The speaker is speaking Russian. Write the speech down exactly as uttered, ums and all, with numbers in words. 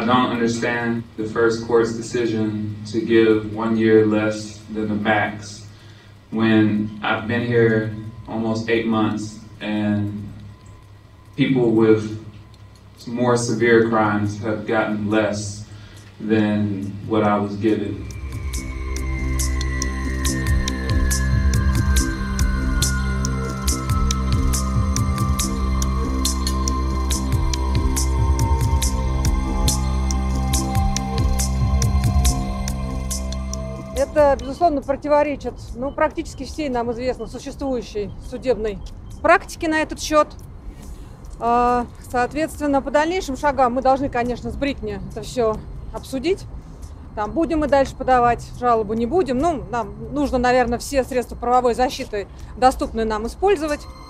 don't understand the first court's decision to give one year less than the max when I've been here almost eight months and people with more severe crimes have gotten less than what I was given. Это, безусловно, противоречит, ну, практически всей нам известно существующей судебной практике на этот счет. Соответственно, по дальнейшим шагам мы должны, конечно, с Бритни это все обсудить. Там, будем мы дальше подавать жалобу, не будем. Ну, нам нужно, наверное, все средства правовой защиты, доступные нам, использовать.